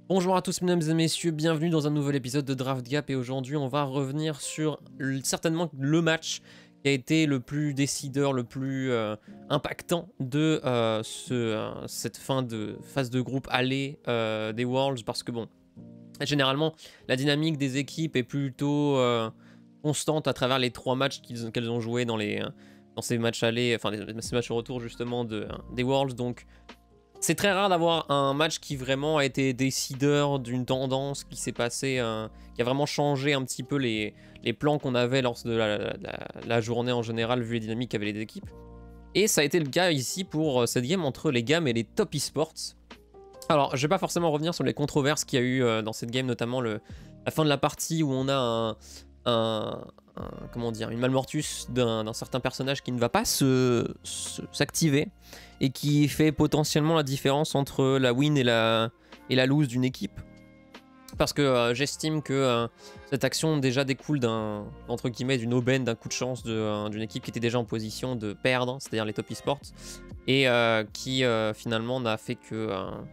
Bonjour à tous mesdames et messieurs, bienvenue dans un nouvel épisode de Draft Gap et aujourd'hui on va revenir sur certainement le match qui a été le plus décideur, le plus impactant de cette fin de phase de groupe aller des Worlds parce que bon, généralement la dynamique des équipes est plutôt constante à travers les 3 matchs qu'elles ont joués dans ces matchs allés, enfin ces matchs retour justement des Worlds, donc c'est très rare d'avoir un match qui vraiment a été décideur d'une tendance qui s'est passée, qui a vraiment changé un petit peu les plans qu'on avait lors de la journée en général, vu les dynamiques qu'avaient les équipes. Et ça a été le cas ici pour cette game entre les GAM et les Top Esports. Alors, je vais pas forcément revenir sur les controverses qu'il y a eu dans cette game, notamment la fin de la partie où on a comment dire, une malmortus d'un certain personnage qui ne va pas s'activer et qui fait potentiellement la différence entre la win et la lose d'une équipe. Parce que j'estime que cette action déjà découle entre guillemets d'une aubaine, d'un coup de chance d'une équipe qui était déjà en position de perdre, c'est-à-dire les Top Esports, et qui finalement n'a fait que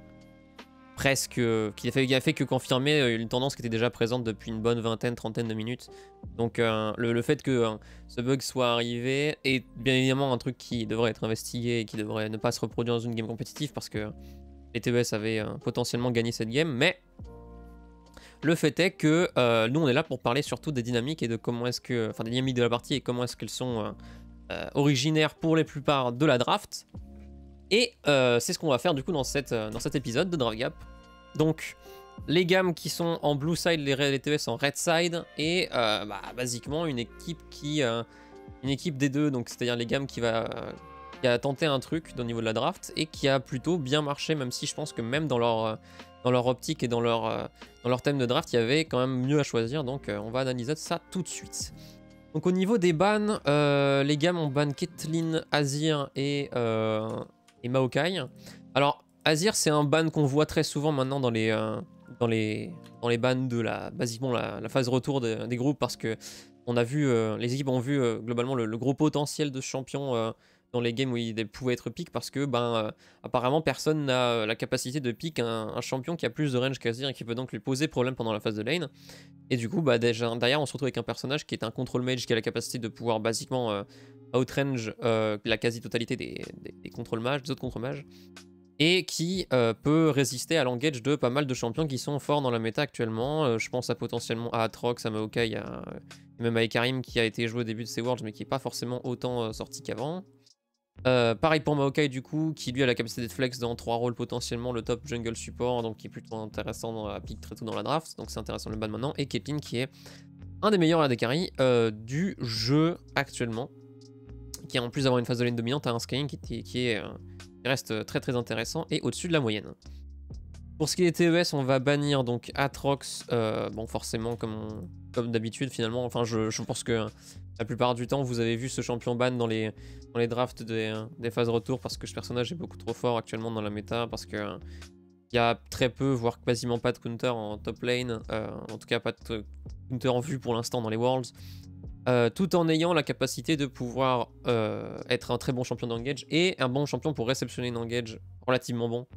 qui a fait que confirmer une tendance qui était déjà présente depuis une bonne trentaine de minutes. Donc le fait que ce bug soit arrivé est bien évidemment un truc qui devrait être investigué et qui devrait ne pas se reproduire dans une game compétitive parce que les TES avaient potentiellement gagné cette game, mais le fait est que nous on est là pour parler surtout des dynamiques et de comment est-ce que, enfin des dynamiques de la partie et comment est-ce qu'elles sont originaires pour les plupart de la draft. Et c'est ce qu'on va faire du coup dans cet épisode de Draft Gap. Donc les gammes qui sont en blue side, les TES en red side, et basiquement une équipe des deux, donc c'est-à-dire les gammes qui a tenté un truc au niveau de la draft et qui a plutôt bien marché, même si je pense que même dans leur optique et dans leur thème de draft, il y avait quand même mieux à choisir, donc on va analyser ça tout de suite. Donc au niveau des bans, les gammes ont ban Caitlyn, Azir et Maokai. Alors Azir, c'est un ban qu'on voit très souvent maintenant dans les bans de basiquement la phase retour des groupes, parce que on a vu, les équipes ont vu globalement le gros potentiel de ce champion dans les games où il pouvait être pick, parce que apparemment personne n'a la capacité de pick un champion qui a plus de range qu'Azir et qui peut donc lui poser problème pendant la phase de lane. Et du coup déjà derrière on se retrouve avec un personnage qui est un control mage qui a la capacité de pouvoir basiquement outrange la quasi-totalité des contrôles mages, des autres contrôles mages, et qui peut résister à l'engage de pas mal de champions qui sont forts dans la méta actuellement. Je pense potentiellement à Atrox, à Maokai, même à Ekarim qui a été joué au début de ces Worlds mais qui n'est pas forcément autant sorti qu'avant. Pareil pour Maokai du coup, qui lui a la capacité d'être flex dans 3 rôles potentiellement, le top jungle support, donc qui est plutôt intéressant dans la pick très tôt dans la draft, donc c'est intéressant le ban maintenant, et Caitlyn qui est un des meilleurs AD carry du jeu actuellement, qui en plus d'avoir une phase de lane dominante a un scaling qui reste très très intéressant et au-dessus de la moyenne. Pour ce qui est TES, on va bannir donc Atrox, bon forcément comme d'habitude finalement, enfin je pense que la plupart du temps vous avez vu ce champion ban dans les drafts des phases retour, parce que ce personnage est beaucoup trop fort actuellement dans la méta, parce que il y a très peu, voire quasiment pas de counter en top lane, en tout cas pas de counter en vue pour l'instant dans les Worlds. Tout en ayant la capacité de pouvoir être un très bon champion d'engage et un bon champion pour réceptionner une engage relativement bon.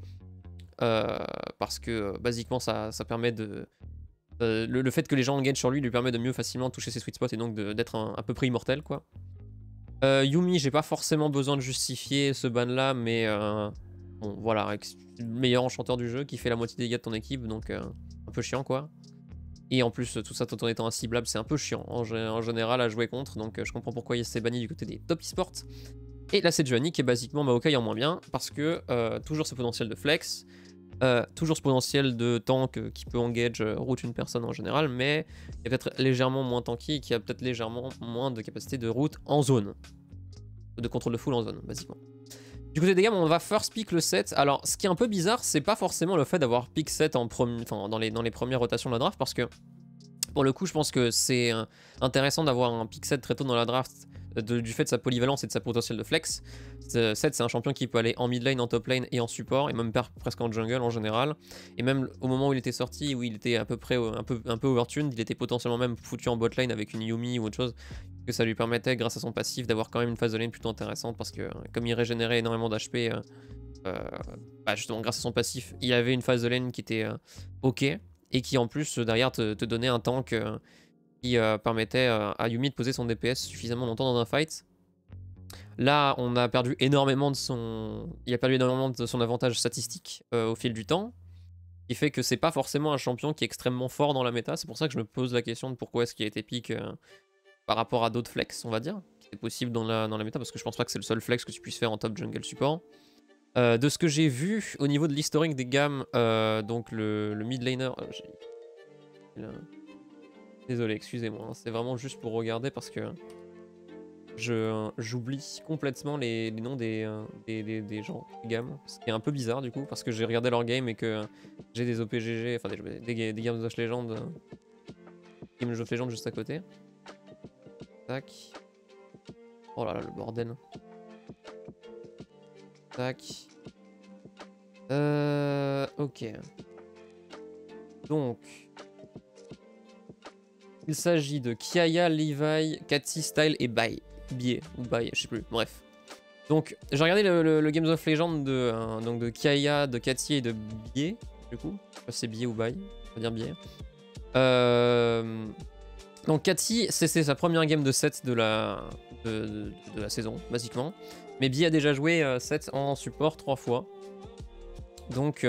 Parce que basiquement ça permet de... le fait que les gens engage sur lui permet de mieux facilement toucher ses sweet spots et donc d'être à peu près immortel quoi. Yuumi, j'ai pas forcément besoin de justifier ce ban là, mais bon voilà, le meilleur enchanteur du jeu qui fait la moitié des dégâts de ton équipe, donc un peu chiant quoi. Et en plus, tout ça tout en étant inciblable, c'est un peu chiant en général à jouer contre, donc je comprends pourquoi il s'est banni du côté des Top Esports. Et là, c'est Johnny qui est basiquement Maokai en moins bien, parce que toujours ce potentiel de flex, toujours ce potentiel de tank qui peut engage route une personne en général, mais qui est peut-être légèrement moins tanky et qui a peut-être légèrement moins de capacité de route en zone, de contrôle de full en zone, basiquement. Du côté des gammes, on va first pick le 7. Alors, ce qui est un peu bizarre, c'est pas forcément le fait d'avoir pick 7 dans les premières rotations de la draft, parce que pour le coup, je pense que c'est intéressant d'avoir un pick 7 très tôt dans la draft, du fait de sa polyvalence et de sa potentiel de flex. 7, c'est un champion qui peut aller en mid lane, en top lane et en support, et même presque en jungle en général. Et même au moment où il était sorti, où il était à peu près un peu overtuned, il était potentiellement même foutu en bot lane avec une Yuumi ou autre chose, que ça lui permettait, grâce à son passif, d'avoir quand même une phase de lane plutôt intéressante, parce que comme il régénérait énormément d'HP, bah justement grâce à son passif, il y avait une phase de lane qui était ok, et qui en plus derrière te donnait un tank qui permettait à Yuumi de poser son DPS suffisamment longtemps dans un fight. Là, on a perdu énormément de son... Il a perdu énormément de son avantage statistique au fil du temps, qui fait que c'est pas forcément un champion qui est extrêmement fort dans la méta. C'est pour ça que je me pose la question de pourquoi est-ce qu'il a été pick par rapport à d'autres flex, on va dire, qui est possible dans la méta, parce que je pense pas que c'est le seul flex que tu puisses faire en top jungle support. De ce que j'ai vu au niveau de l'historique des gammes, donc le mid laner... Désolé, excusez-moi, hein, c'est vraiment juste pour regarder parce que j'oublie complètement les noms des gens, des gammes, ce qui est un peu bizarre du coup, parce que j'ai regardé leur game et que j'ai des OPGG, enfin des Games of Legends, Games of Legends juste à côté. Tac. Oh là là, le bordel. Tac. Ok. Donc... Il s'agit de Kiaya, Levi, Cathy, Style et Bai. Bie, ou Bai, je sais plus, bref. Donc, j'ai regardé le Games of Legends donc de Kiaya, de Cathy et de Bie, du coup. Je sais pas si c'est Bie ou Bai, on va dire Bie. Donc, Cathy, c'est sa première game de 7 de la saison, basiquement. Mais Bie a déjà joué 7 en support 3 fois. Donc,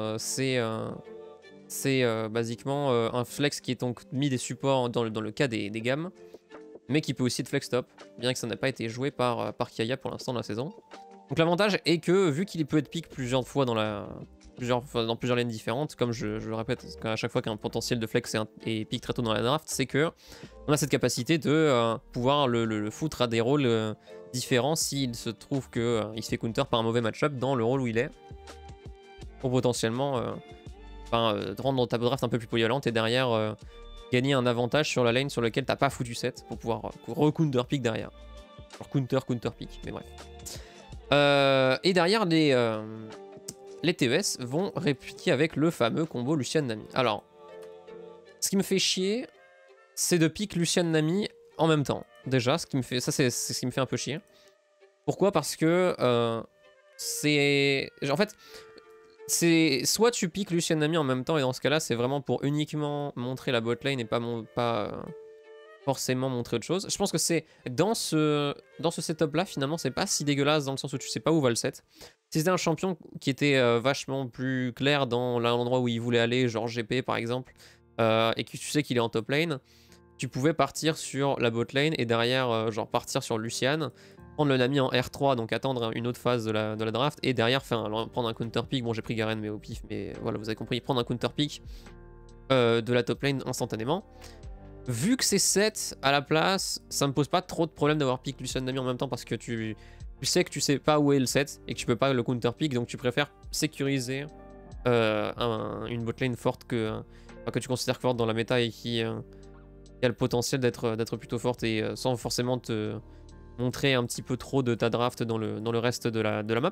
c'est basiquement un flex qui est donc mis des supports dans le cas des gammes, mais qui peut aussi être flex top, bien que ça n'a pas été joué par Kiaya pour l'instant dans la saison. Donc l'avantage est que, vu qu'il peut être pick plusieurs fois dans plusieurs lanes différentes, comme je le répète à chaque fois qu'un potentiel de flex est pick très tôt dans la draft, c'est que on a cette capacité de pouvoir le foutre à des rôles différents s'il se trouve qu'il se fait counter par un mauvais match-up dans le rôle où il est, pour potentiellement... rendre ta draft un peu plus polyvalente et derrière gagner un avantage sur la lane sur lequel t'as pas foutu set pour pouvoir re-counter pick derrière. Genre counter pick, mais bref. Et derrière, les TES vont répliquer avec le fameux combo Lucian Nami. Alors, ce qui me fait chier, c'est de pick Lucian Nami en même temps. Déjà, c'est ce qui me fait un peu chier. Pourquoi? Parce que c'est... En fait... C'est soit tu piques Lucian Nami en même temps, et dans ce cas-là, c'est vraiment pour uniquement montrer la botlane et pas forcément montrer autre chose. Je pense que c'est dans ce setup-là, finalement, c'est pas si dégueulasse dans le sens où tu sais pas où va le set. Si c'était un champion qui était vachement plus clair dans l'endroit où il voulait aller, genre GP par exemple, et que tu sais qu'il est en top lane, tu pouvais partir sur la botlane et derrière, genre partir sur Lucian, prendre le Nami en R3, donc attendre une autre phase de la draft, et derrière prendre un counter pick. Bon, j'ai pris Garen mais au pif, mais voilà, vous avez compris, prendre un counter pick de la top lane instantanément. Vu que c'est 7 à la place, ça me pose pas trop de problème d'avoir pick Lucian Nami en même temps, parce que tu sais que tu sais pas où est le set et que tu peux pas le counter pick, donc tu préfères sécuriser une botlane forte que tu considères forte dans la méta et qui a le potentiel d'être plutôt forte, et sans forcément te montrer un petit peu trop de ta draft dans le reste de la map.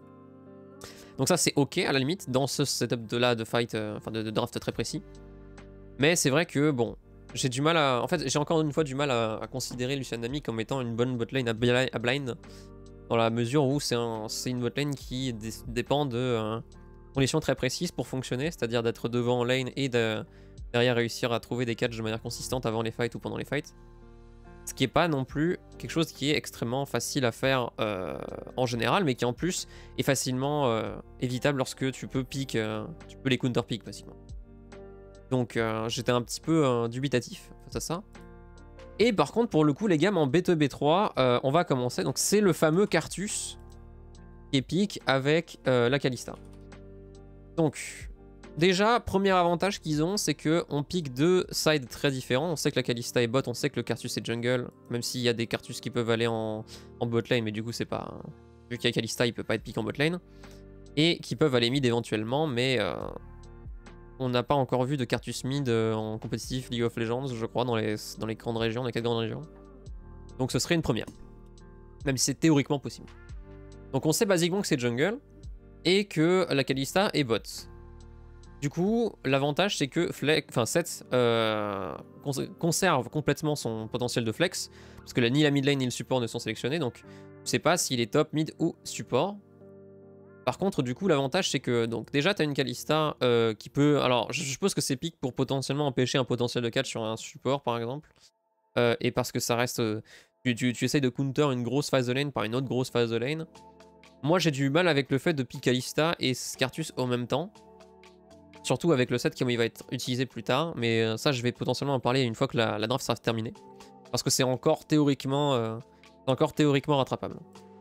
Donc ça c'est ok à la limite dans ce setup de fight, enfin de draft très précis. Mais c'est vrai que bon, j'ai du mal à... En fait j'ai encore une fois du mal à considérer Lucian Nami comme étant une bonne botlane à blind, dans la mesure où c'est une botlane qui dépend de conditions très précises pour fonctionner, c'est-à-dire d'être devant en lane et derrière réussir à trouver des catchs de manière consistante avant les fights ou pendant les fights. Ce qui n'est pas non plus quelque chose qui est extrêmement facile à faire en général, mais qui en plus est facilement évitable lorsque tu peux pick, tu peux les counter pick basiquement. Donc j'étais un petit peu dubitatif face à ça. Et par contre pour le coup les gammes en B2 B3, on va commencer. Donc c'est le fameux Carthus qui est pick avec la Kalista. Donc déjà, premier avantage qu'ils ont, c'est qu'on pique deux sides très différents. On sait que la Kalista est bot, on sait que le Carthus est jungle, même s'il y a des Carthus qui peuvent aller en bot lane, mais du coup c'est pas... Vu qu'il y a Kalista, il peut pas être pick en bot lane. Et qui peuvent aller mid éventuellement, mais on n'a pas encore vu de Carthus mid en compétitif League of Legends, je crois, dans les grandes régions, dans les 4 grandes régions. Donc ce serait une première, même si c'est théoriquement possible. Donc on sait basiquement que c'est jungle, et que la Kalista est bot. Du coup, l'avantage c'est que Sett conserve complètement son potentiel de flex, parce que ni la mid lane ni le support ne sont sélectionnés, donc je sais pas s'il est top, mid ou support. Par contre, du coup, l'avantage, c'est que donc déjà, tu as une Kalista qui peut... Alors, je suppose que c'est pique pour potentiellement empêcher un potentiel de catch sur un support, par exemple. Et parce que ça reste... tu essayes de counter une grosse phase de lane par une autre grosse phase de lane. Moi, j'ai du mal avec le fait de pick Kalista et Scartus au même temps. Surtout avec le set qui il va être utilisé plus tard. Mais ça, je vais potentiellement en parler une fois que la draft sera terminée. Parce que c'est encore théoriquement rattrapable.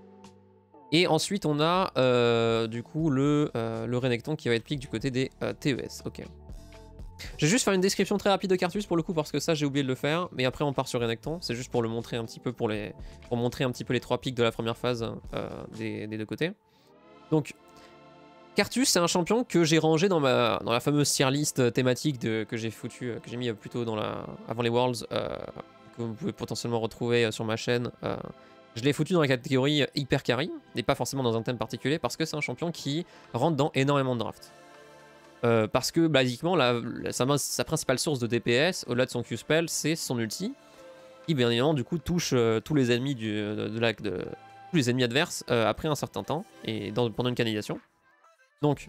Et ensuite, on a du coup le Renekton qui va être pick du côté des TES. Ok. Je vais juste faire une description très rapide de Cartus pour le coup, parce que ça, j'ai oublié de le faire. Mais après, on part sur Renekton. C'est juste pour le montrer un petit peu, pour montrer un petit peu les 3 picks de la première phase des deux côtés. Donc, Cartus, c'est un champion que j'ai rangé dans la fameuse tier list thématique que j'ai mis plutôt avant les Worlds, que vous pouvez potentiellement retrouver sur ma chaîne. Je l'ai foutu dans la catégorie hyper carry, et pas forcément dans un thème particulier, parce que c'est un champion qui rentre dans énormément de drafts. Parce que, basiquement, sa principale source de DPS, au-delà de son Q-spell, c'est son ulti, qui, bien évidemment, du coup, touche tous les ennemis, tous les ennemis adverses après un certain temps, et pendant une canalisation. Donc,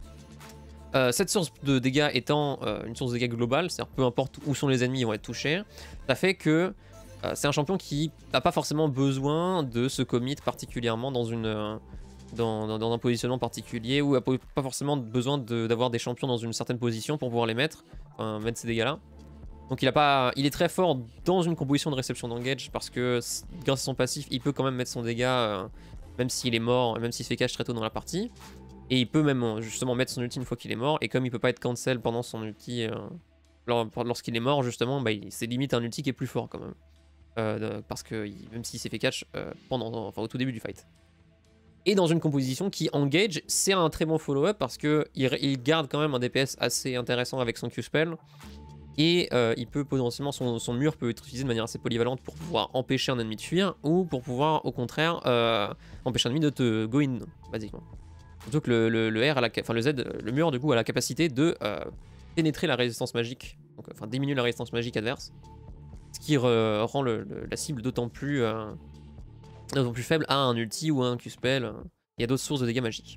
cette source de dégâts étant une source de dégâts globale, c'est-à-dire peu importe où sont les ennemis, ils vont être touchés, ça fait que c'est un champion qui n'a pas forcément besoin de se commit particulièrement dans un positionnement particulier, ou n'a pas forcément besoin d'avoir des champions dans une certaine position pour pouvoir les mettre ces dégâts-là. Donc il est très fort dans une composition de réception d'engage, parce que grâce à son passif, il peut quand même mettre son dégât, même s'il est mort, même s'il se fait catch très tôt dans la partie. Et il peut même justement mettre son ulti une fois qu'il est mort, et comme il peut pas être cancel pendant son ulti lorsqu'il est mort, justement, bah, c'est limite un ulti qui est plus fort quand même. Parce que même s'il s'est fait catch au tout début du fight. Et dans une composition qui engage, c'est un très bon follow-up parce que il garde quand même un DPS assez intéressant avec son Q-spell. Et il peut potentiellement, son mur peut être utilisé de manière assez polyvalente pour pouvoir empêcher un ennemi de fuir, ou pour pouvoir au contraire empêcher un ennemi de te go in, basiquement. Surtout que le mur du coup a la capacité de pénétrer la résistance magique, donc diminuer la résistance magique adverse. Ce qui rend la cible d'autant plus faible à un ulti ou à un Q-spell. Il y a d'autres sources de dégâts magiques.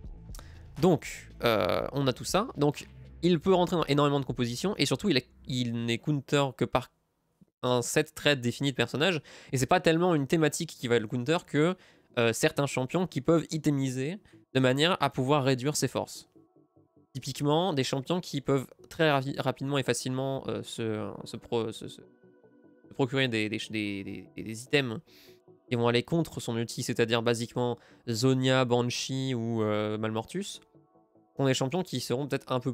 Donc, on a tout ça. Donc, il peut rentrer dans énormément de compositions, et surtout, il n'est counter que par un set très défini de personnages. Et c'est pas tellement une thématique qui va le counter que certains champions qui peuvent itemiser de manière à pouvoir réduire ses forces. Typiquement, des champions qui peuvent très rapidement et facilement se procurer des items qui vont aller contre son ulti, c'est-à-dire basiquement Zhonya, Banshee ou Malmortus, sont des champions qui seront peut-être un peu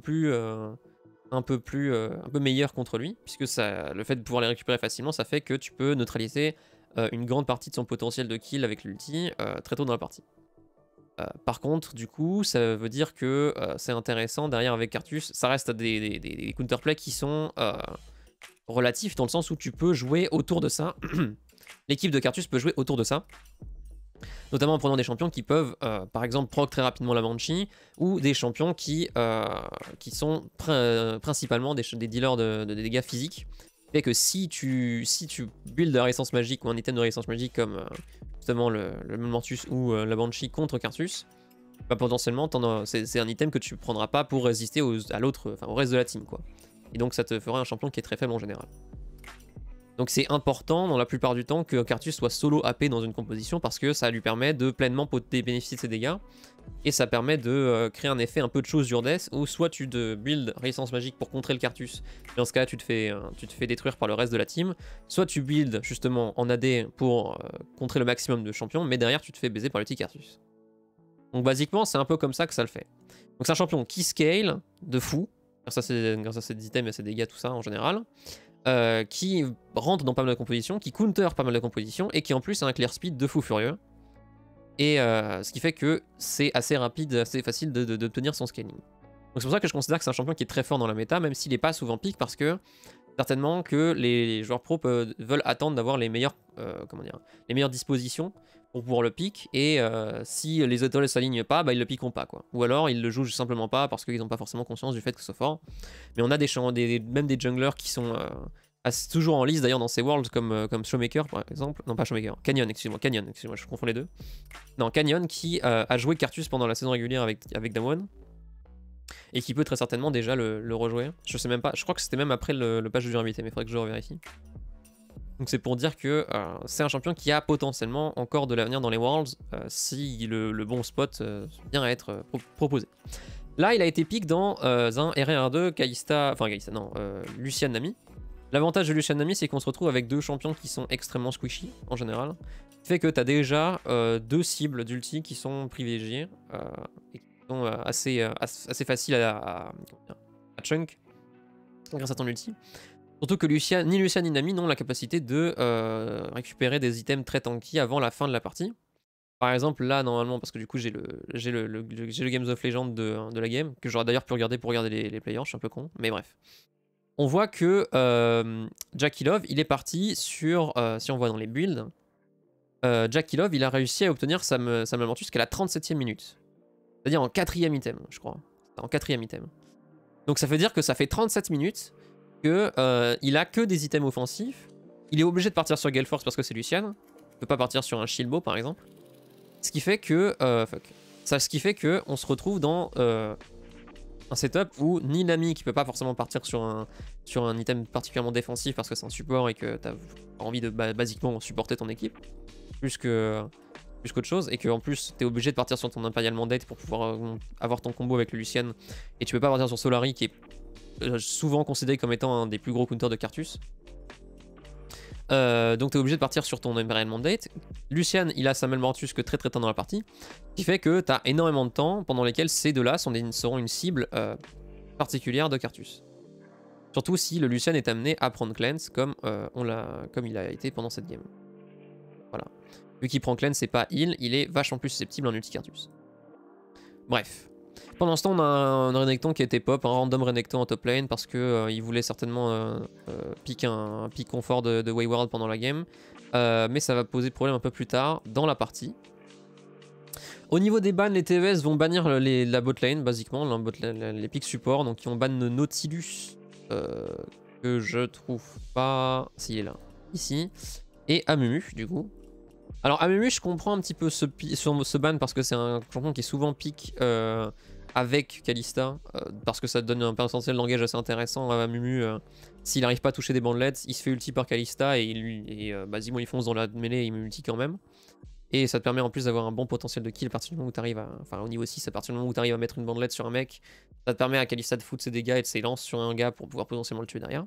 meilleurs contre lui, puisque le fait de pouvoir les récupérer facilement, ça fait que tu peux neutraliser une grande partie de son potentiel de kill avec l'ulti très tôt dans la partie. Par contre, du coup, ça veut dire que c'est intéressant derrière avec Cartus, ça reste des counterplays qui sont relatifs dans le sens où tu peux jouer autour de ça. L'équipe de Cartus peut jouer autour de ça, notamment en prenant des champions qui peuvent, par exemple, proc très rapidement la Banshee, ou des champions qui sont principalement des dealers de dégâts physiques. Fait que si tu builds de la résistance magique ou un item de résistance magique comme justement le Malmortus ou la Banshee contre Cartus, bah potentiellement c'est un item que tu prendras pas pour résister au reste de la team, quoi. Et donc ça te fera un champion qui est très faible en général. Donc c'est important dans la plupart du temps que Cartus soit solo AP dans une composition, parce que ça lui permet de pleinement bénéficier de ses dégâts, et ça permet de créer un effet un peu de chose Urdès, où soit tu te build résistance magique pour contrer le Cartus, et dans ce cas tu te fais détruire par le reste de la team, soit tu build justement en AD pour contrer le maximum de champions, mais derrière tu te fais baiser par le petit Cartus. Donc basiquement c'est un peu comme ça que ça le fait. Donc c'est un champion qui scale de fou, grâce à ses items et à ses dégâts, tout ça en général. Qui rentre dans pas mal de compositions, qui counter pas mal de compositions, et qui en plus a un clear speed de fou furieux. Et ce qui fait que c'est assez rapide, assez facile d'obtenir son scaling. Donc c'est pour ça que je considère que c'est un champion qui est très fort dans la méta, même s'il n'est pas souvent pick, parce que certainement que les joueurs pro veulent attendre d'avoir les meilleures dispositions pour pouvoir le pick, et si les étoiles ne s'alignent pas, bah ils le piqueront pas, quoi. Ou alors ils le jouent simplement pas parce qu'ils n'ont pas forcément conscience du fait que c'est fort. Mais on a même des junglers qui sont toujours en liste d'ailleurs dans ces Worlds comme Showmaker par exemple. Non, pas Showmaker, Canyon, excuse-moi, je confonds les deux. Non, Canyon qui a joué Cartus pendant la saison régulière avec Damwon. Et qui peut très certainement déjà le rejouer. Je sais même pas, je crois que c'était même après le patch de jeu invité, mais il faudrait que je revérifie. Donc c'est pour dire que c'est un champion qui a potentiellement encore de l'avenir dans les Worlds si le bon spot vient à être proposé. Là, il a été pick dans un RR2 Kalista, enfin Kalista, non, Lucian Nami. L'avantage de Lucian Nami, c'est qu'on se retrouve avec deux champions qui sont extrêmement squishy en général. Fait que tu as déjà deux cibles d'ulti qui sont privilégiées et qui sont assez faciles à chunk grâce à ton ulti. Surtout que ni Lucian ni Nami n'ont la capacité de récupérer des items très tanky avant la fin de la partie. Par exemple, là, normalement, parce que du coup, j'ai le Games of Legends de la game, que j'aurais d'ailleurs pu regarder pour regarder les players, je suis un peu con, mais bref. On voit que Jackie Love, il est parti sur, si on voit dans les builds, Jackie Love, il a réussi à obtenir sa Mortus jusqu'à la 37e minute. C'est-à-dire en 4e item, je crois. En 4e item. Donc ça veut dire que ça fait 37 minutes que il a que des items offensifs. Il est obligé de partir sur Gale Force parce que c'est Lucian. Il peut pas partir sur un Shieldbow par exemple. Ce qui fait que ce qui fait que on se retrouve dans un setup où ni Nami qui peut pas forcément partir sur un item particulièrement défensif parce que c'est un support et que tu as envie de basiquement supporter ton équipe plus qu'autre chose, et que en plus tu es obligé de partir sur ton Imperial Mandate pour pouvoir avoir ton combo avec le Lucian, et tu peux pas partir sur Solari qui est souvent considéré comme étant un des plus gros counters de Cartus. Donc tu es obligé de partir sur ton Imperial Mandate. Lucian, il a sa Mortus que très tard dans la partie, ce qui fait que tu as énormément de temps pendant lesquels ces deux-là seront une cible particulière de Cartus. Surtout si le Lucian est amené à prendre cleanse comme il a été pendant cette game. Voilà. Vu qu'il prend cleanse, c'est pas heal, il est vachement plus susceptible en ulti Cartus. Bref. Pendant ce temps, on a un Renekton qui était pop, un random Renekton en top lane parce que il voulait certainement pick un pick confort de Wayward pendant la game. Mais ça va poser problème un peu plus tard dans la partie. Au niveau des bans, les TES vont bannir la bot lane, basiquement, les picks support. Donc ils ont ban Nautilus, que je trouve pas... S'il est là. Ici. Et Amumu, du coup. Alors Amumu, je comprends un petit peu ce ban parce que c'est un champion qui est souvent pick avec Kalista, parce que ça donne un potentiel d'engage assez intéressant à Amumu. S'il n'arrive pas à toucher des bandlets, il se fait ulti par Kalista et basiquement il fonce dans la mêlée et il multi quand même. Et ça te permet en plus d'avoir un bon potentiel de kill à partir du moment où tu arrives à... Enfin au niveau 6, à partir du moment où tu arrives à mettre une bandelette sur un mec, ça te permet à Kalista de foutre ses dégâts et de ses lances sur un gars pour pouvoir potentiellement le tuer derrière.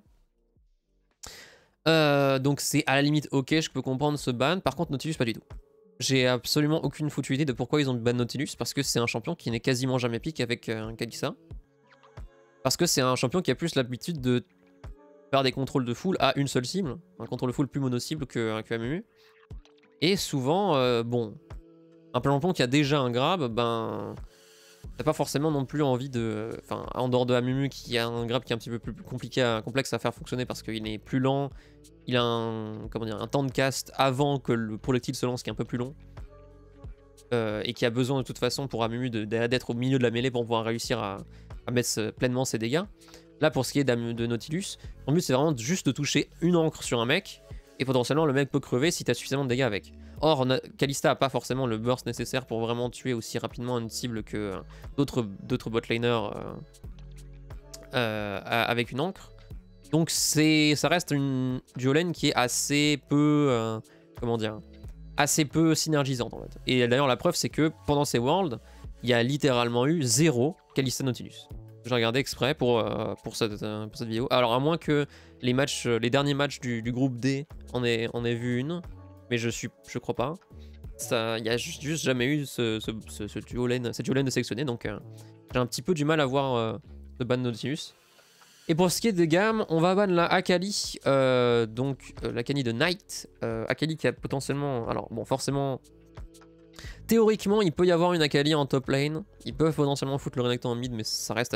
Donc c'est à la limite ok, je peux comprendre ce ban. Par contre Nautilus pas du tout. J'ai absolument aucune foutue idée de pourquoi ils ont ban Nautilus, parce que c'est un champion qui n'est quasiment jamais pick avec un Kalista. Parce que c'est un champion qui a plus l'habitude de faire des contrôles de full à une seule cible, un contrôle de full plus mono-cible que Amumu. Et souvent, bon, un champion qui a déjà un grab, ben... T'as pas forcément non plus envie de... Enfin, en dehors de Amumu qui a un grab qui est un petit peu plus complexe à faire fonctionner parce qu'il est plus lent, il a un temps de cast avant que le projectile se lance qui est un peu plus long. Et qui a besoin de toute façon pour Amumu d'être au milieu de la mêlée pour pouvoir réussir à mettre pleinement ses dégâts. Là, pour ce qui est de Nautilus, ton but c'est vraiment juste de toucher une encre sur un mec, et potentiellement le mec peut crever si t'as suffisamment de dégâts avec. Or, Kalista a pas forcément le burst nécessaire pour vraiment tuer aussi rapidement une cible que d'autres botlaners avec une encre. Donc ça reste une duo lane qui est assez peu, assez peu synergisante en fait. Et d'ailleurs la preuve c'est que pendant ces Worlds, il y a littéralement eu 0 Kalista Nautilus. J'ai regardé exprès pour cette vidéo. Alors à moins que les derniers matchs du groupe D en aient vu une, mais je crois pas. Il n'y a juste jamais eu cette duo lane de sélectionner, donc j'ai un petit peu du mal à voir le ban Nautilus. Et pour ce qui est des gammes, on va ban la Akali, l'Akali de Knight. Akali qui a potentiellement... Alors bon, forcément... Théoriquement, il peut y avoir une Akali en top lane. Ils peuvent potentiellement foutre le Renekton en mid, mais ça reste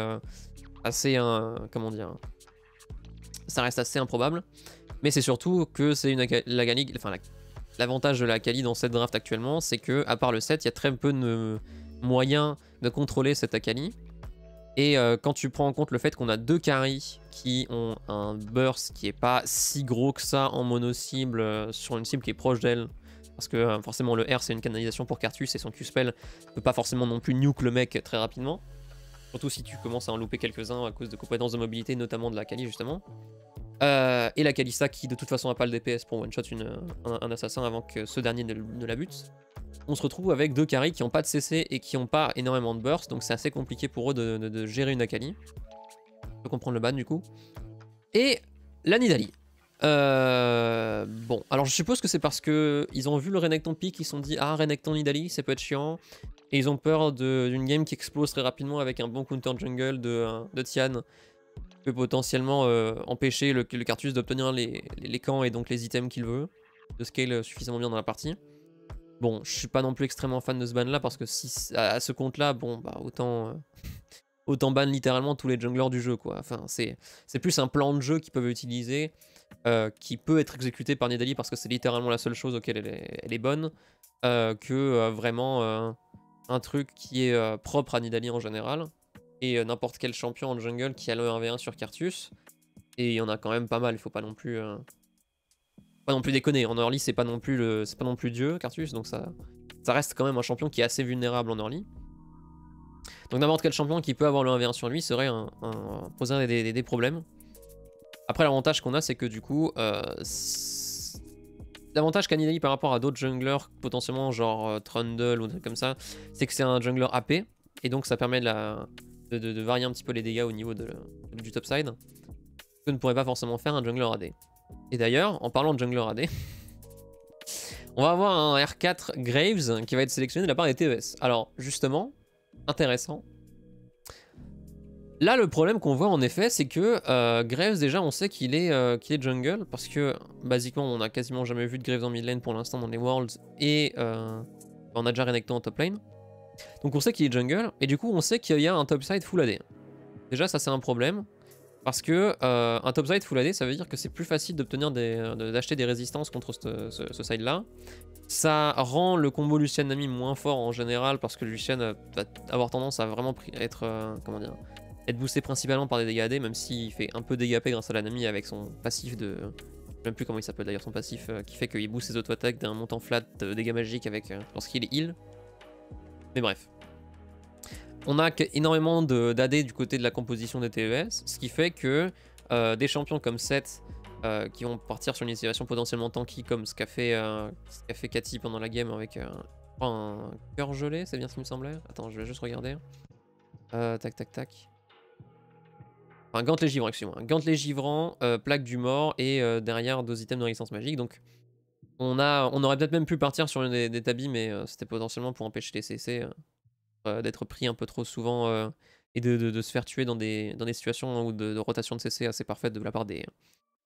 ça reste assez improbable. Mais c'est surtout que c'est l'avantage de la Akali dans cette draft actuellement, c'est que à part le set, il y a très peu de moyens de contrôler cette Akali. Et quand tu prends en compte le fait qu'on a 2 carries qui ont un burst qui est pas si gros que ça en mono-cible sur une cible qui est proche d'elle, parce que forcément le R c'est une canalisation pour Cartus et son Q-spell peut pas forcément non plus nuke le mec très rapidement. Surtout si tu commences à en louper quelques-uns à cause de compétences de mobilité, notamment de la Kali justement. Et la Kalista qui de toute façon n'a pas le DPS pour one-shot un assassin avant que ce dernier ne la bute. On se retrouve avec 2 carries qui n'ont pas de CC et qui n'ont pas énormément de burst, donc c'est assez compliqué pour eux de gérer une Akali. On peut comprendre le ban du coup. Et la Nidalee. Bon, alors je suppose que c'est parce que ils ont vu le Renekton pick, ils se sont dit ah Renekton Nidalee ça peut être chiant. Et ils ont peur d'une game qui explose très rapidement avec un bon counter jungle de Tian. Qui peut potentiellement empêcher le Cartus d'obtenir les camps et donc les items qu'il veut. De scale suffisamment bien dans la partie. Bon, je suis pas non plus extrêmement fan de ce ban là parce que si à ce compte là, bon bah autant ban littéralement tous les junglers du jeu quoi. Enfin c'est plus un plan de jeu qu'ils peuvent utiliser qui peut être exécuté par Nidalee parce que c'est littéralement la seule chose auquel elle est bonne que vraiment un truc qui est propre à Nidalee en général et n'importe quel champion en jungle qui a le 1v1 sur Cartus et il y en a quand même pas mal, il faut pas non plus déconner. En early c'est pas non plus Dieu Cartus donc ça reste quand même un champion qui est assez vulnérable en early. Donc n'importe quel champion qui peut avoir le 1v1 sur lui serait poser des problèmes. Après l'avantage qu'on a c'est que du coup l'avantage qu'a Nidalee par rapport à d'autres junglers potentiellement genre Trundle ou des trucs comme ça, c'est que c'est un jungler AP et donc ça permet de varier un petit peu les dégâts au niveau du topside que ne pourrait pas forcément faire un jungler AD. Et d'ailleurs, en parlant de jungler AD, on va avoir un R4 Graves qui va être sélectionné de la part des TES. Alors justement, intéressant. Là, le problème qu'on voit en effet, c'est que Graves, déjà, on sait qu'il est jungle, parce que, basiquement, on n'a quasiment jamais vu de Graves en mid lane pour l'instant dans les Worlds, et on a déjà Renekton en top lane. Donc on sait qu'il est jungle, et du coup, on sait qu'il y a un topside full AD. Déjà, ça, c'est un problème, parce que un topside full AD, ça veut dire que c'est plus facile d'obtenir d'acheter des résistances contre ce side-là. Ça rend le combo Lucian Nami moins fort en général, parce que Lucian va avoir tendance à vraiment être, comment dire, être boosté principalement par des dégâts AD, même s'il fait un peu dégâts AP grâce à la Nami avec son passif de... Je sais même plus comment il s'appelle d'ailleurs son passif, qui fait qu'il booste ses auto-attaques d'un montant flat de dégâts magiques avec lorsqu'il est heal. Mais bref. On a énormément d'AD du côté de la composition des TES, ce qui fait que des champions comme Seth, qui vont partir sur une situation potentiellement tanky, comme ce qu'a fait Cathy pendant la game avec un cœur gelé, c'est bien ce qui me semblait. Attends, je vais juste regarder. Tac tac tac. Enfin, gantelet givrant, excusez-moi. Gantelet givrant, plaque du mort et derrière 2 items de résistance magique. Donc on aurait peut-être même pu partir sur une des tabis, mais c'était potentiellement pour empêcher les CC d'être pris un peu trop souvent et de se faire tuer dans des situations ou de rotation de CC assez parfaite de la part des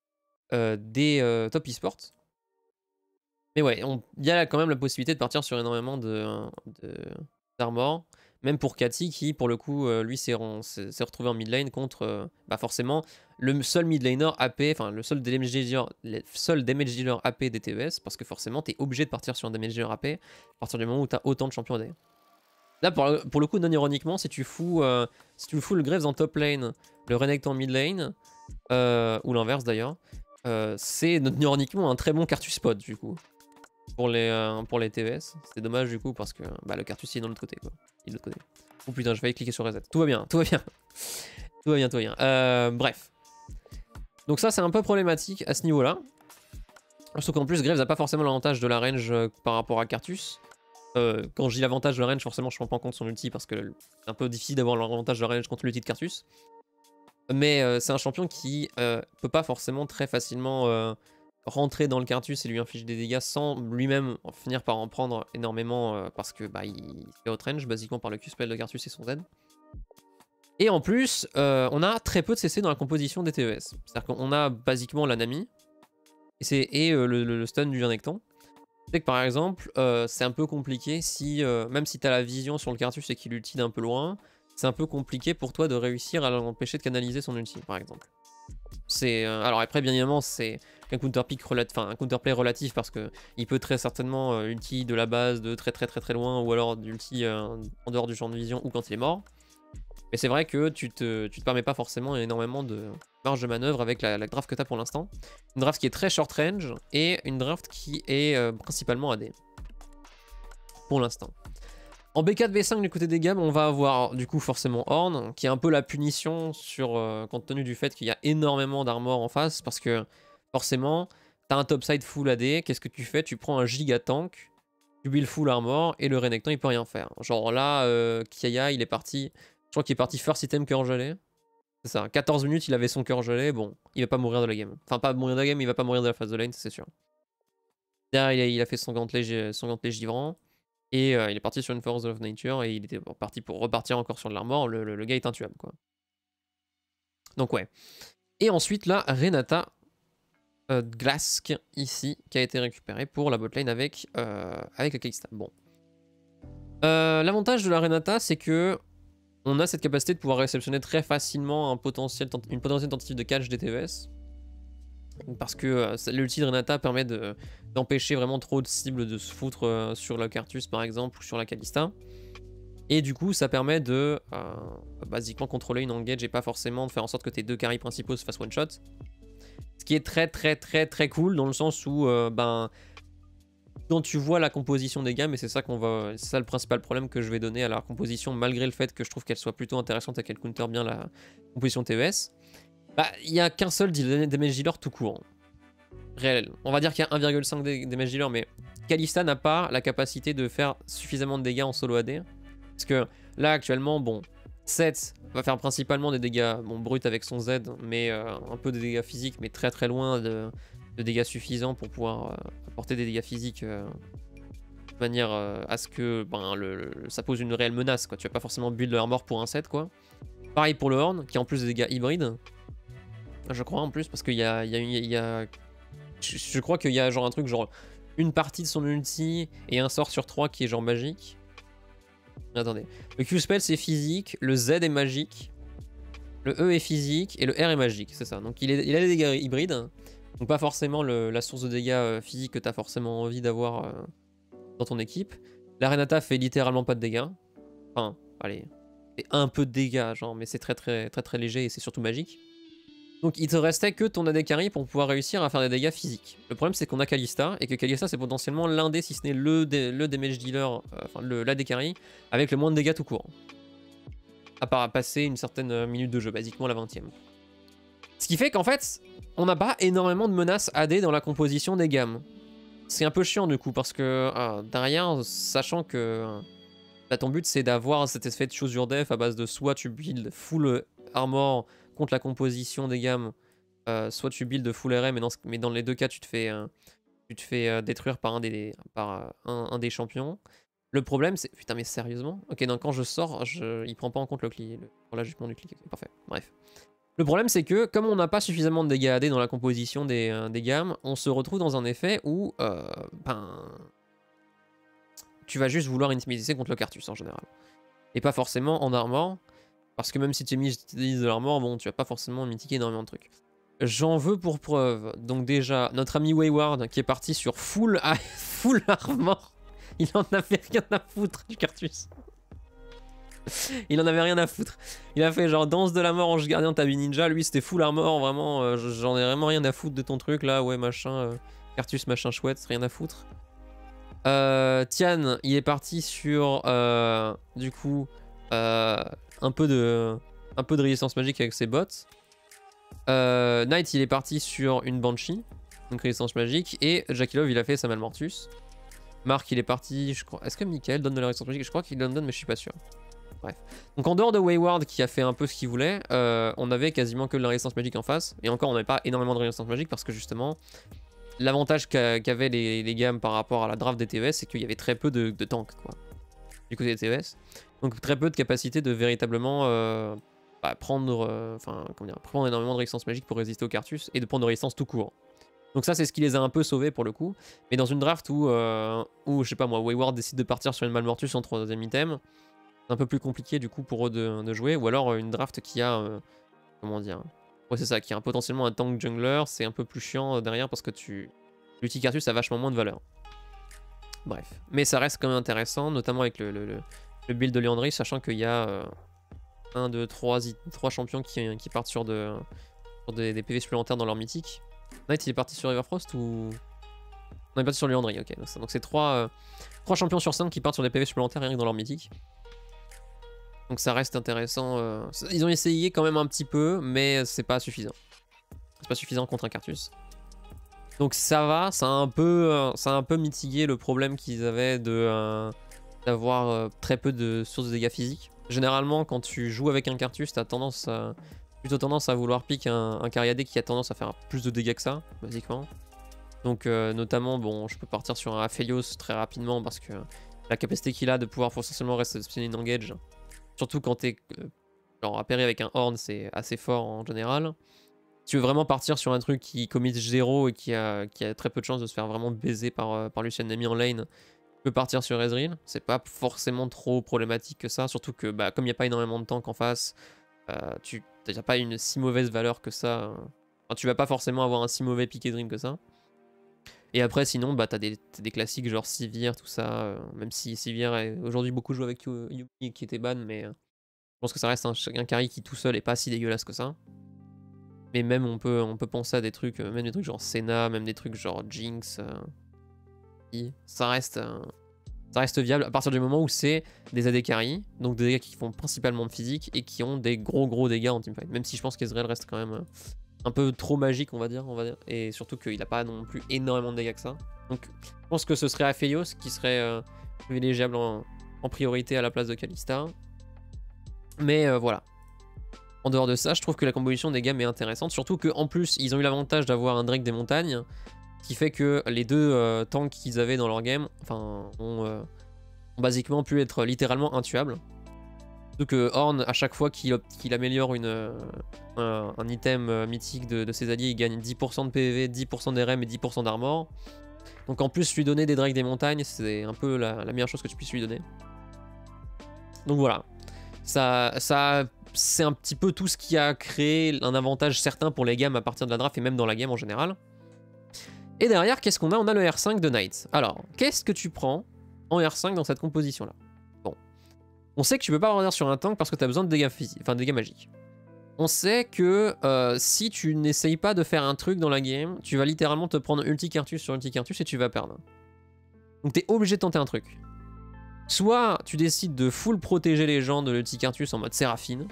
top e-sports. Mais ouais, il y a quand même la possibilité de partir sur énormément d'armor. Même pour Cathy qui, pour le coup, lui s'est retrouvé en mid lane contre, bah forcément, le seul mid laner AP, enfin le seul damage dealer AP des TES, parce que forcément, t'es obligé de partir sur un damage dealer AP à partir du moment où t'as autant de champions AD. Là, pour le coup, non ironiquement, si tu fous le Graves en top lane, le Renekton en mid lane, ou l'inverse d'ailleurs, c'est non ironiquement un très bon Cartus spot du coup. Pour les TES, c'est dommage du coup parce que bah, le Cartus il est dans l'autre côté quoi. Il est de l'autre côté. Oh putain, je vais cliquer sur reset. Tout va bien, tout va bien. Tout va bien, tout va bien. Bref. Donc ça c'est un peu problématique à ce niveau-là. Sauf qu'en plus Graves n'a pas forcément l'avantage de la range par rapport à Cartus. Quand je dis l'avantage de la range, forcément je prends pas en compte son ulti parce que c'est un peu difficile d'avoir l'avantage de la range contre l'ulti de Cartus. Mais c'est un champion qui peut pas forcément très facilement rentrer dans le Cartus et lui infliger des dégâts sans lui-même finir par en prendre énormément parce que bah, il fait outrange basiquement par le Q-spell de Cartus et son Z. Et en plus, on a très peu de CC dans la composition des TES. C'est-à-dire qu'on a basiquement la Nami et le stun du Renekton. C'est que par exemple, c'est un peu compliqué si, même si tu as la vision sur le Cartus et qu'il ulti d'un peu loin, c'est un peu compliqué pour toi de réussir à l'empêcher de canaliser son ulti, par exemple. Alors après, bien évidemment, c'est un counterplay relatif parce que il peut très certainement ulti de la base de très loin ou alors d'ulti en dehors du champ de vision ou quand il est mort. Mais c'est vrai que tu te permets pas forcément énormément de marge de manœuvre avec la draft que tu as pour l'instant. Une draft qui est très short range et une draft qui est principalement AD. Pour l'instant. En B4, B5 du côté des gammes, on va avoir du coup forcément Horn, qui est un peu la punition sur, compte tenu du fait qu'il y a énormément d'armor en face, parce que forcément, t'as un topside full AD, qu'est-ce que tu fais? Tu prends un giga tank, tu build full armor, et le Renekton il peut rien faire. Genre là, Kiaya il est parti, je crois qu'il est parti first item cœur gelé. C'est ça, 14 minutes il avait son cœur gelé, bon, il va pas mourir de la game. Enfin pas mourir de la game, il va pas mourir de la phase de lane, c'est sûr. Derrière il a fait son gantelet givrant. Et il est parti sur une Force of Nature et il était parti pour repartir encore sur de l'armor. Le gars est intuable, quoi. Donc ouais. Et ensuite là, Renata Glask ici, qui a été récupéré pour la botlane avec le Kalista. Bon. L'avantage de la Renata, c'est que on a cette capacité de pouvoir réceptionner très facilement une potentielle tentative de catch des TVS. Parce que l'ulti de Renata permet d'empêcher vraiment trop de cibles de se foutre sur la Cartus par exemple ou sur la Kalista. Et du coup ça permet de basiquement contrôler une engage et pas forcément de faire en sorte que tes deux carries principaux se fassent one shot. Ce qui est très cool dans le sens où quand tu vois la composition des gammes, et c'est ça le principal problème que je vais donner à la composition malgré le fait que je trouve qu'elle soit plutôt intéressante et qu'elle counter bien la composition TES. Bah, il n'y a qu'un seul damage dealer tout court. Réel. On va dire qu'il y a 1,5 damage dealer, mais Kalista n'a pas la capacité de faire suffisamment de dégâts en solo AD. Parce que là, actuellement, bon, Seth va faire principalement des dégâts bruts avec son Z, mais un peu de dégâts physiques, mais très loin de dégâts suffisants pour pouvoir apporter des dégâts physiques de manière à ce que ça pose une réelle menace, quoi. Tu vas pas forcément build de l'armor pour un set, quoi. Pareil pour le Horn, qui a en plus des dégâts hybrides. Je crois en plus, parce qu'il y a je crois qu'il y a genre un truc genre une partie de son ulti et un sort sur 3 qui est genre magique. Attendez. Le Q-spell c'est physique, le Z est magique, le E est physique et le R est magique, c'est ça. Donc il a des dégâts hybrides, donc pas forcément la source de dégâts physique que tu as forcément envie d'avoir dans ton équipe. La Renata fait littéralement pas de dégâts. Enfin, allez, fait un peu de dégâts, genre, mais c'est très léger et c'est surtout magique. Donc il te restait que ton AD carry pour pouvoir réussir à faire des dégâts physiques. Le problème c'est qu'on a Kalista, et que Kalista c'est potentiellement l'un des, si ce n'est le damage dealer, enfin l'AD carry, avec le moins de dégâts tout court. À part passer une certaine minute de jeu, basiquement la 20ème. Ce qui fait qu'en fait, on n'a pas énormément de menaces AD dans la composition des gammes. C'est un peu chiant du coup, parce que derrière, sachant que ton but c'est d'avoir cet effet de chose def à base de soit tu build full armor contre la composition des gammes, soit tu build full RM, mais dans les deux cas tu te fais détruire par un des champions. Le problème c'est... Putain mais sérieusement? Ok, donc quand je sors, il prend pas en compte l'ajustement du clic, okay, parfait, bref. Le problème c'est que comme on n'a pas suffisamment de dégâts AD dans la composition des gammes, on se retrouve dans un effet où tu vas juste vouloir intimider contre le Cartus en général. Et pas forcément en armor. Parce que même si tu utilises de l'armor, bon, tu vas pas forcément mitiguer énormément de trucs. J'en veux pour preuve. Donc déjà, notre ami Wayward qui est parti sur full armor. Il en avait rien à foutre du Cartus. Il en avait rien à foutre. Il a fait genre danse de la mort, ange gardien, tabi ninja. Lui c'était full armor, vraiment. J'en ai vraiment rien à foutre de ton truc là. Ouais, machin. Cartus, machin chouette, rien à foutre. Tian, il est parti sur du coup un peu de résistance magique avec ses bots. Knight il est parti sur une Banshee, donc résistance magique, et Jakilov il a fait sa Malmortus. Marc il est parti, je crois. Est-ce que Michael donne de la résistance magique? Je crois qu'il en donne, mais je suis pas sûr. Bref. Donc en dehors de Wayward qui a fait un peu ce qu'il voulait, on avait quasiment que de la résistance magique en face, et encore on n'avait pas énormément de résistance magique parce que justement l'avantage qu'avaient les gammes par rapport à la draft des TES, c'est qu'il y avait très peu de tanks quoi, du côté des TES. Donc très peu de capacité de véritablement prendre énormément de résistance magique pour résister au Cartus et de prendre de résistance tout court. Donc ça c'est ce qui les a un peu sauvés pour le coup. Mais dans une draft où je sais pas moi, Wayward décide de partir sur une Malmortus en 3ème item, c'est un peu plus compliqué du coup pour eux de jouer. Ou alors une draft qui a, comment dire, ouais c'est ça, qui a potentiellement un tank jungler, c'est un peu plus chiant derrière parce que l'ulti Cartus a vachement moins de valeur. Bref, mais ça reste quand même intéressant, notamment avec le build de Liandry, sachant qu'il y a 1, 2, 3 champions qui partent sur des PV supplémentaires dans leur mythique. Knight il est parti sur Everfrost ou... On est parti sur Liandry, ok. Donc c'est 3 champions sur 5 qui partent sur des PV supplémentaires rien que dans leur mythique. Donc ça reste intéressant. Ils ont essayé quand même un petit peu, mais c'est pas suffisant. C'est pas suffisant contre un Cartus. Donc ça va, ça a un peu mitigué le problème qu'ils avaient d'avoir très peu de sources de dégâts physiques. Généralement, quand tu joues avec un Cartus, t'as plutôt tendance à vouloir pick un Cariadé qui a tendance à faire plus de dégâts que ça, basiquement. Donc notamment, bon, je peux partir sur un Aphelios très rapidement parce que la capacité qu'il a de pouvoir potentiellement rester spinning engage, surtout quand t'es genre appairé avec un Horn, c'est assez fort en général. Si tu veux vraiment partir sur un truc qui commit 0 et qui a très peu de chances de se faire vraiment baiser par Lucian Nami en lane, tu peux partir sur Ezreal. C'est pas forcément trop problématique que ça, surtout que comme il n'y a pas énormément de tanks en face, tu n'as pas une si mauvaise valeur que ça. Enfin, tu vas pas forcément avoir un si mauvais pick et dream que ça. Et après, sinon, t'as des classiques genre Sivir, tout ça. Même si Sivir est aujourd'hui beaucoup joué avec Yuumi qui était ban, mais je pense que ça reste un carry qui tout seul est pas si dégueulasse que ça. Mais même on peut penser à des trucs, même des trucs genre Senna, même des trucs genre Jinx. Ça reste viable à partir du moment où c'est des AD carry, donc des dégâts qui font principalement de physique et qui ont des gros dégâts en teamfight. Même si je pense qu'Ezreal reste quand même un peu trop magique, on va dire. Et surtout qu'il n'a pas non plus énormément de dégâts que ça. Donc je pense que ce serait Aphelios qui serait privilégiable en priorité à la place de Kalista. Mais voilà. En dehors de ça, je trouve que la composition des gammes est intéressante. Surtout qu'en plus, ils ont eu l'avantage d'avoir un Drake des montagnes. Ce qui fait que les deux tanks qu'ils avaient dans leur game ont basiquement pu être littéralement intuables. Surtout que Horn, à chaque fois qu'il améliore un item mythique de ses alliés, il gagne 10% de PV, 10% d'RM et 10% d'armor. Donc en plus, lui donner des Drakes des montagnes, c'est un peu la meilleure chose que tu puisses lui donner. Donc voilà. Ça c'est un petit peu tout ce qui a créé un avantage certain pour les gammes à partir de la draft et même dans la game en général. Et derrière, qu'est-ce qu'on a? On a le R5 de Knight. Alors, qu'est-ce que tu prends en R5 dans cette composition-là? Bon. On sait que tu peux pas revenir sur un tank parce que tu as besoin de dégâts physiques, enfin de dégâts magiques. On sait que si tu n'essayes pas de faire un truc dans la game, tu vas littéralement te prendre ulti Cartus sur ulti Cartus et tu vas perdre. Donc t'es obligé de tenter un truc. Soit tu décides de full protéger les gens de l'ulti Cartus en mode Séraphine.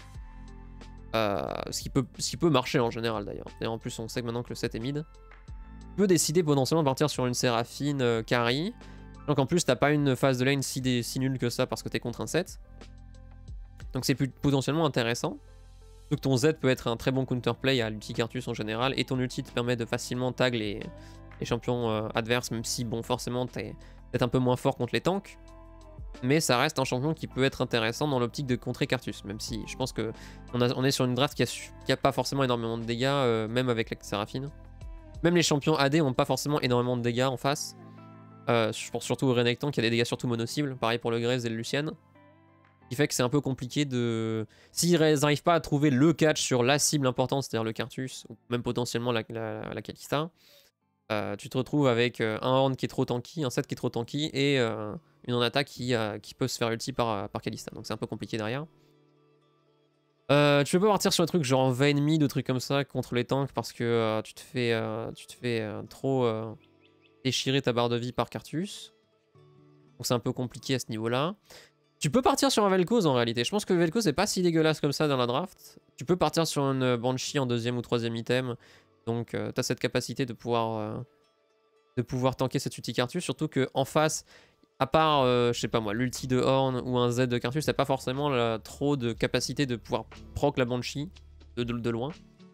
Ce qui peut marcher en général d'ailleurs. Et en plus on sait que maintenant que le set est mid. Tu peux décider potentiellement de partir sur une Séraphine carry. Donc en plus t'as pas une phase de lane si nulle que ça parce que t'es contre un set. Donc c'est potentiellement intéressant. Donc ton Z peut être un très bon counterplay à l'ulti Cartus en général. Et ton ulti te permet de facilement tag les champions adverses. Même si bon forcément t'es peut-être un peu moins fort contre les tanks. Mais ça reste un champion qui peut être intéressant dans l'optique de contrer Cartus. Même si je pense que on est sur une draft qui a pas forcément énormément de dégâts, même avec la Séraphine. Même les champions AD n'ont pas forcément énormément de dégâts en face. Je pense surtout au Renekton qui a des dégâts surtout mono-cibles. Pareil pour le Graves et le Lucian. Ce qui fait que c'est un peu compliqué de... S'ils n'arrivent pas à trouver le catch sur la cible importante, c'est-à-dire le Cartus, ou même potentiellement la Kalista, tu te retrouves avec un Horn qui est trop tanky, un set qui est trop tanky, et une en attaque qui peut se faire ulti par Kalista. Donc c'est un peu compliqué derrière. Tu peux pas partir sur un truc genre Vayne mid ou trucs comme ça contre les tanks parce que tu te fais trop déchirer ta barre de vie par Cartus. Donc c'est un peu compliqué à ce niveau-là. Tu peux partir sur un Vel'Koz en réalité. Je pense que Vel'Koz n'est pas si dégueulasse comme ça dans la draft. Tu peux partir sur une Banshee en deuxième ou troisième item. Donc tu as cette capacité de pouvoir tanker cette ulti Cartus. Surtout qu'en face, à part, je sais pas moi, l'ulti de Horn ou un Z de Cartus, t'as pas forcément trop de capacité de pouvoir proc la Banshee de loin.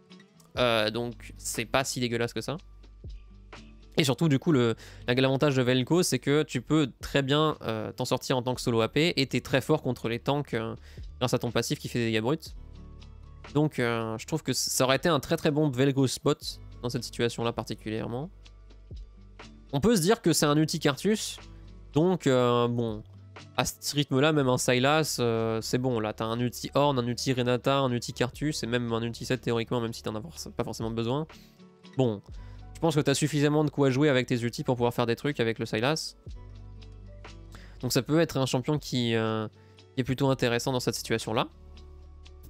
Donc c'est pas si dégueulasse que ça. Et surtout, du coup, l'avantage de Vel'Koz, c'est que tu peux très bien t'en sortir en tant que solo AP et t'es très fort contre les tanks grâce à ton passif qui fait des dégâts bruts. Donc, je trouve que ça aurait été un très bon Vel'Koz spot dans cette situation-là particulièrement. On peut se dire que c'est un ulti Cartus, donc bon, à ce rythme-là, même un Sylas, c'est bon. Là, t'as un ulti Horn, un ulti Renata, un ulti Cartus et même un ulti 7 théoriquement, même si t'en as pas forcément besoin. Bon. Je pense que tu as suffisamment de quoi jouer avec tes ultis pour pouvoir faire des trucs avec le Sylas. Donc ça peut être un champion qui est plutôt intéressant dans cette situation-là.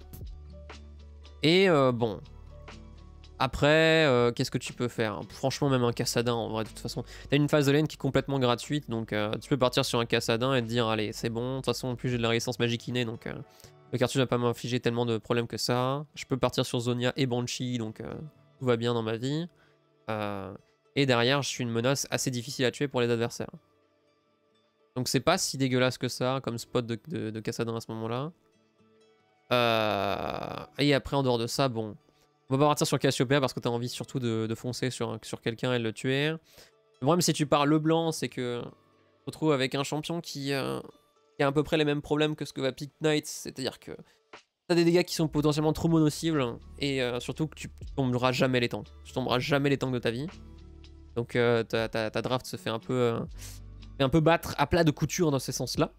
Et bon, après, qu'est-ce que tu peux faire? Franchement, même un Cassadin, en vrai, de toute façon. T'as une phase de lane qui est complètement gratuite, donc tu peux partir sur un Cassadin et te dire, allez, c'est bon, de toute façon, en plus j'ai de la résistance magique innée, donc le cartouche va pas m'infliger tellement de problèmes que ça. Je peux partir sur Zonia et Banshee, donc tout va bien dans ma vie. Et derrière, je suis une menace assez difficile à tuer pour les adversaires. Donc c'est pas si dégueulasse que ça, comme spot de Cassadin à ce moment-là. Et après, en dehors de ça, bon... On va pas partir sur Cassiopeia parce que t'as envie surtout de foncer sur quelqu'un et de le tuer. Le problème, si tu pars le blanc, c'est que tu te retrouves avec un champion qui a à peu près les mêmes problèmes que ce que va pick Knight. C'est-à-dire que t'as des dégâts qui sont potentiellement trop mono-cibles et surtout que tu tomberas jamais les tanks. Tu tomberas jamais les tanks de ta vie. Donc ta draft se fait un peu battre à plat de couture dans ce sens-là.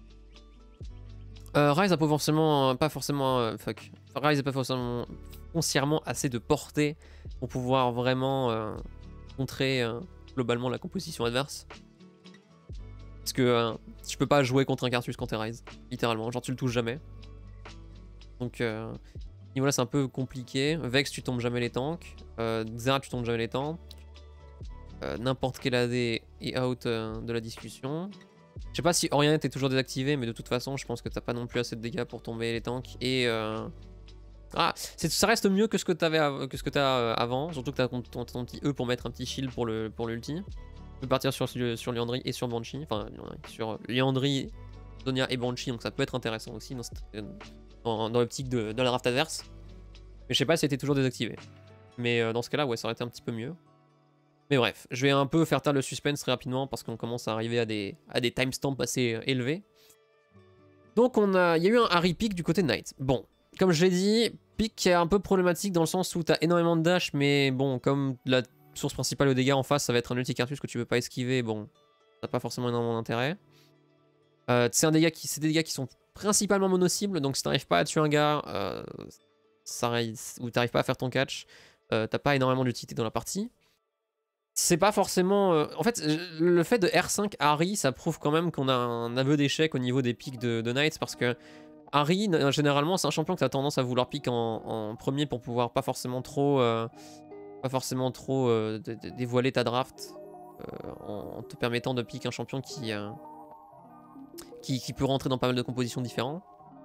Ryze a pas forcément Ryze a pas forcément foncièrement assez de portée pour pouvoir vraiment contrer globalement la composition adverse. Parce que tu peux pas jouer contre un Carthus quand t'es Ryze, littéralement, genre tu le touches jamais. Donc niveau là c'est un peu compliqué. Vex tu tombes jamais les tanks, Xerath tu tombes jamais les tanks. N'importe quel AD est out de la discussion. Je sais pas si Orient est toujours désactivé, mais de toute façon, je pense que t'as pas non plus assez de dégâts pour tomber les tanks. Et ah, ça reste mieux que ce que t'as avant, surtout que t'as ton petit E pour mettre un petit shield pour l'ulti. Tu peux partir sur Liandry et sur Banshee, enfin sur Liandry, Zonia et Banshee, donc ça peut être intéressant aussi dans l'optique de la draft adverse. Mais je sais pas si c'était toujours désactivé. Mais dans ce cas-là, ouais, ça aurait été un petit peu mieux. Mais bref, je vais un peu faire taire le suspense très rapidement parce qu'on commence à arriver à des timestamps assez élevés. Donc il y a eu un Harry pick du côté de Knight. Bon, comme je l'ai dit, pick qui est un peu problématique dans le sens où tu as énormément de dash, mais bon, comme la source principale de dégâts en face, ça va être un ulti Carthus que tu peux pas esquiver, bon, ça n'a pas forcément énormément d'intérêt. C'est des dégâts qui sont principalement mono-cibles, donc si t'arrives pas à tuer un gars, ou t'arrives pas à faire ton catch, t'as pas énormément d'utilité dans la partie. C'est pas forcément... En fait, le fait de R5 Harry, ça prouve quand même qu'on a un aveu d'échec au niveau des pics de Knights, parce que Harry, généralement, c'est un champion que t'as tendance à vouloir pick en premier pour pouvoir pas forcément trop dévoiler ta draft en te permettant de pick un champion qui peut rentrer dans pas mal de compositions différentes.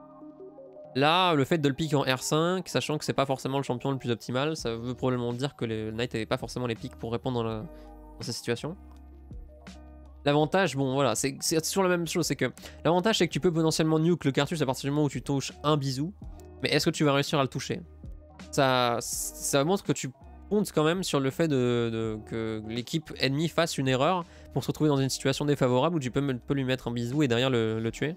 Là, le fait de le pick en R5, sachant que c'est pas forcément le champion le plus optimal, ça veut probablement dire que le Knight n'avait pas forcément les picks pour répondre dans cette situation. L'avantage, bon voilà, c'est toujours la même chose, c'est que l'avantage c'est que tu peux potentiellement nuke le Carthus à partir du moment où tu touches un bisou, mais est-ce que tu vas réussir à le toucher? Ça montre que tu comptes quand même sur le fait que l'équipe ennemie fasse une erreur pour se retrouver dans une situation défavorable où tu peux lui mettre un bisou et derrière le tuer.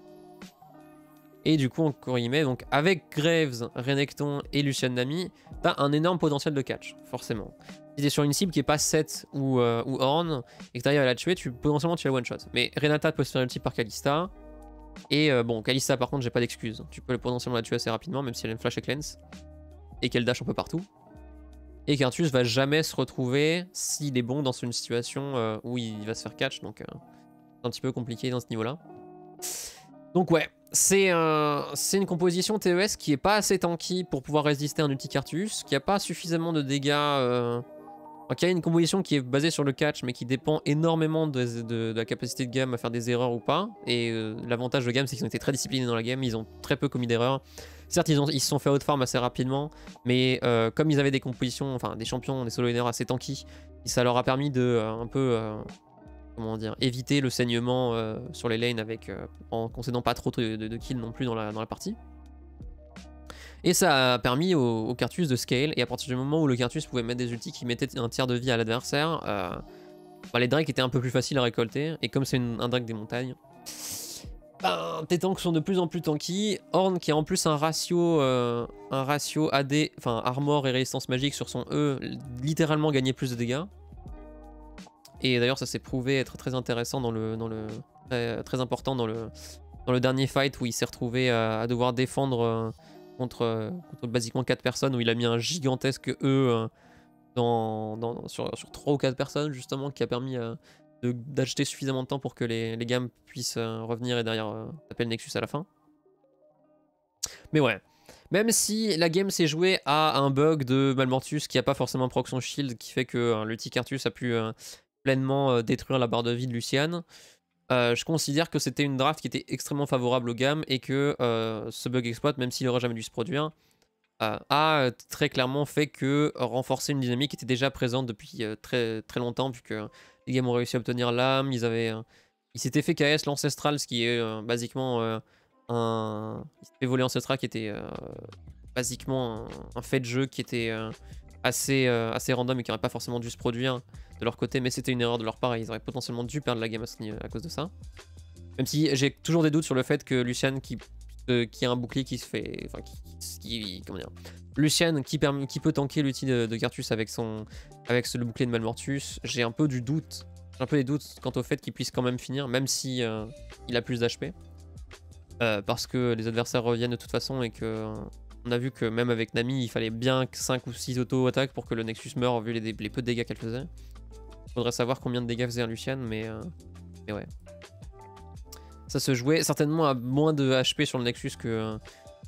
Et du coup, encore y met, donc avec Graves, Renekton et Lucian Nami, t'as un énorme potentiel de catch, forcément. Si t'es sur une cible qui est pas 7 ou Horn, et que t'arrives à la tuer, potentiellement tu la one-shot. Mais Renata peut se faire ulti par Kalista. Et bon, Kalista par contre, j'ai pas d'excuse. Tu peux potentiellement la tuer assez rapidement, même si elle a une flash et cleanse. Et qu'elle dash un peu partout. Et Carthus va jamais se retrouver, s'il est bon, dans une situation où il va se faire catch. Donc c'est un petit peu compliqué dans ce niveau-là. Donc ouais, c'est une composition TES qui est pas assez tanky pour pouvoir résister à un ulti Carthus, qui a pas suffisamment de dégâts, qui a une composition qui est basée sur le catch, mais qui dépend énormément de la capacité de Gamme à faire des erreurs ou pas. Et l'avantage de Gamme, c'est qu'ils ont été très disciplinés dans la game, ils ont très peu commis d'erreurs. Certes, ils se sont fait out-farm assez rapidement, mais comme ils avaient des compositions, enfin des champions, des solo laners assez tanky, ça leur a permis de un peu... comment dire, éviter le saignement sur les lanes en concédant pas trop de kills non plus dans la partie. Et ça a permis au Carthus de scale, et à partir du moment où le Carthus pouvait mettre des ultis qui mettaient un tiers de vie à l'adversaire, les drakes étaient un peu plus faciles à récolter, et comme c'est un drake des montagnes, tes tanks sont de plus en plus tanky. Horn qui a en plus un ratio AD, enfin armor et résistance magique sur son E, littéralement gagner plus de dégâts. Et d'ailleurs ça s'est prouvé être très intéressant très important dans le dernier fight où il s'est retrouvé à devoir défendre contre basiquement 4 personnes, où il a mis un gigantesque E sur 3 ou 4 personnes justement, qui a permis d'acheter suffisamment de temps pour que les gammes puissent revenir et derrière taper le Nexus à la fin. Mais ouais, Même si la game s'est jouée à un bug de Malmortius qui a pas forcément proc son shield, qui fait que le Ticartus a pu pleinement détruire la barre de vie de Lucian, je considère que c'était une draft qui était extrêmement favorable aux gammes et que ce bug exploit, même s'il n'aurait jamais dû se produire, a très clairement fait que renforcer une dynamique qui était déjà présente depuis très, très longtemps, puisque les gammes ont réussi à obtenir l'âme, ils s'étaient fait KS l'Ancestral, ce qui est basiquement un... Ils s'étaient fait voler Ancestral qui était basiquement un fait de jeu qui était assez random et qui n'aurait pas forcément dû se produire de leur côté, mais c'était une erreur de leur part et ils auraient potentiellement dû perdre la game à cause de ça. Même si j'ai toujours des doutes sur le fait que Lucian qui a un bouclier qui se fait... Enfin, comment dire, Lucian qui peut tanker l'ulti de Cartus avec le bouclier de Malmortius, j'ai un peu des doutes quant au fait qu'il puisse quand même finir, même si il a plus d'HP. Parce que les adversaires reviennent de toute façon et que on a vu que même avec Nami, il fallait bien 5 ou 6 auto-attaques pour que le Nexus meure vu les peu de dégâts qu'elle faisait. Faudrait savoir combien de dégâts faisait un Lucian, mais ouais. Ça se jouait certainement à moins de HP sur le Nexus que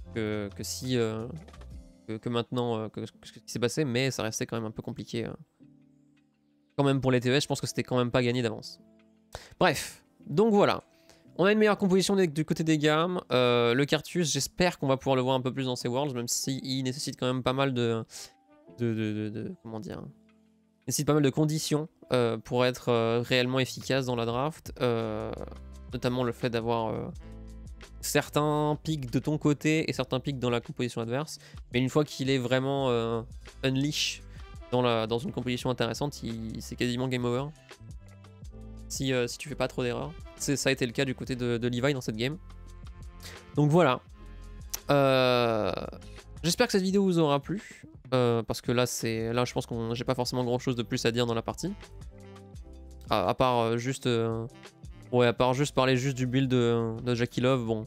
maintenant, ce qui s'est passé, mais ça restait quand même un peu compliqué. Quand même pour les TES, je pense que c'était quand même pas gagné d'avance. Bref, donc voilà. On a une meilleure composition du côté des gammes. Le Cartus, j'espère qu'on va pouvoir le voir un peu plus dans ces Worlds, même s'il nécessite quand même pas mal comment dire, nécessite pas mal de conditions pour être réellement efficace dans la draft. Notamment le fait d'avoir certains pics de ton côté et certains pics dans la composition adverse. Mais une fois qu'il est vraiment unleash dans une composition intéressante, c'est quasiment game over. Si tu fais pas trop d'erreurs. Ça a été le cas du côté de Levi dans cette game. Donc voilà. J'espère que cette vidéo vous aura plu. Parce que là, je pense que j'ai pas forcément grand chose de plus à dire dans la partie. À part juste... ouais, à part juste parler juste du build de Jackie Love, bon.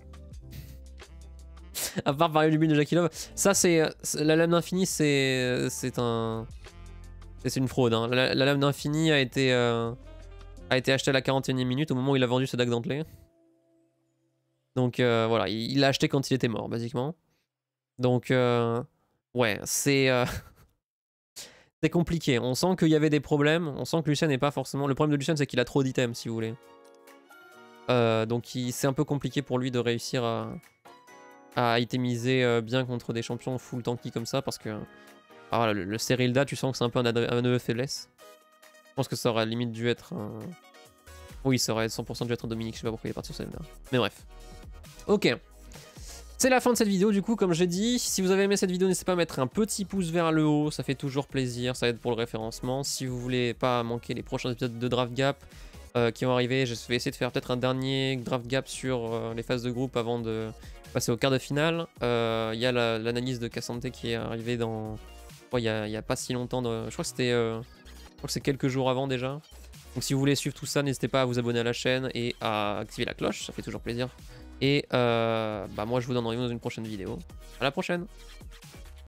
À part parler du build de Jackie Love, ça c'est... La lame d'infini, c'est une fraude. Hein. La lame d'infini a été achetée à la 41e minute au moment où il a vendu ce Dag Denteley. Donc voilà, il l'a acheté quand il était mort, basiquement. Donc ouais, c'est compliqué. On sent qu'il y avait des problèmes. On sent que Lucian n'est pas forcément... Le problème de Lucian, c'est qu'il a trop d'items, si vous voulez. Donc c'est un peu compliqué pour lui de réussir à itemiser bien contre des champions full tanky comme ça, parce que voilà, le Serilda, tu sens que c'est un peu un aveu de faiblesse. Je pense que ça aurait limite dû être un... Oui, ça aurait 100% dû être un Dominique, je sais pas pourquoi il est parti sur Serilda. Mais bref. Ok. C'est la fin de cette vidéo du coup, comme j'ai dit. Si vous avez aimé cette vidéo, n'hésitez pas à mettre un petit pouce vers le haut, ça fait toujours plaisir, ça aide pour le référencement. Si vous voulez pas manquer les prochains épisodes de Draft Gap qui vont arriver, je vais essayer de faire peut-être un dernier Draft Gap sur les phases de groupe avant de passer au quart de finale. Il y a l'analyse de Cassante qui est arrivée dans... il y a pas si longtemps, je crois que c'est quelques jours avant déjà. Donc si vous voulez suivre tout ça, n'hésitez pas à vous abonner à la chaîne et à activer la cloche, ça fait toujours plaisir. Et moi je vous donne rendez-vous dans une prochaine vidéo. À la prochaine!